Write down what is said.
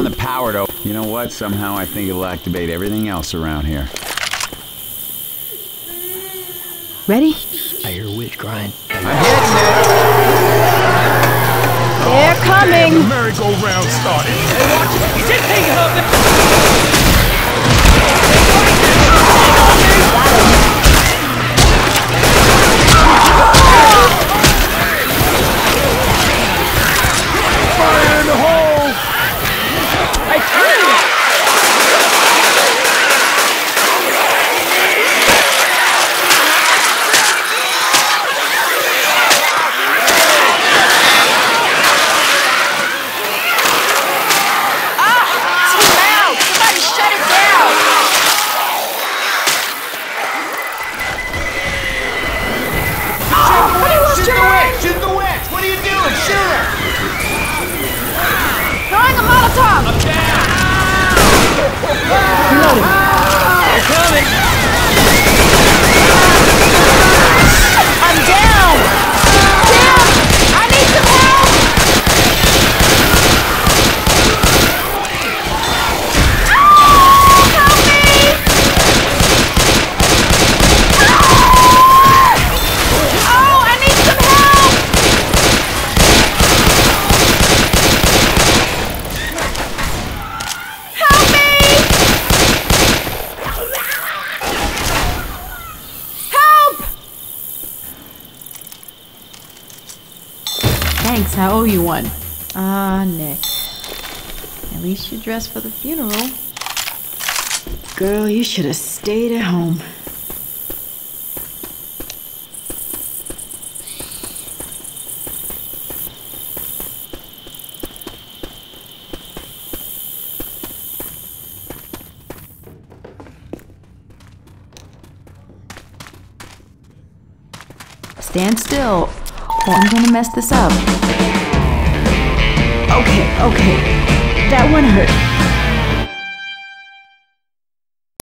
the power to... You know what? Somehow I think it'll activate everything else around here. Ready? I hear a witch crying. I'm hitting it! They're coming! The merry-go-round started. Hey, watch it! He's in me, Hubbard! Fire in the hole! Hey, turn it! Shoot the witch! What are you doing? Shoot her! Throwing a Molotov! I'm down! They're coming! I'm down! Tim! I need some help! Help me! Oh, I need some help! Help me! Help! Thanks, I owe you one. Ah, Nick. At least you dressed for the funeral. Girl, you should have stayed at home. Stand still, or I'm gonna mess this up. Okay. That one hurt.